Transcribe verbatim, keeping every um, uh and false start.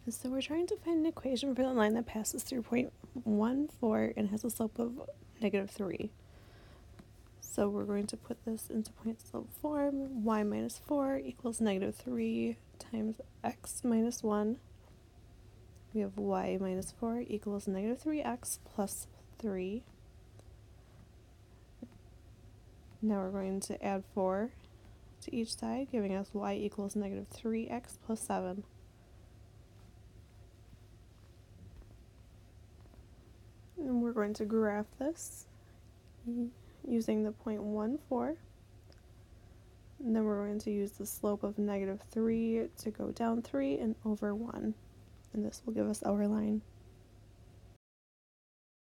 So we're trying to find an equation for the line that passes through point one four and has a slope of negative three. So we're going to put this into point slope form. Y minus four equals negative three times x minus one. We have y minus four equals negative three x plus three. Now we're going to add four to each side, giving us y equals negative three x plus seven. And we're going to graph this using the point one four. And then we're going to use the slope of negative three to go down three and over one. And this will give us our line.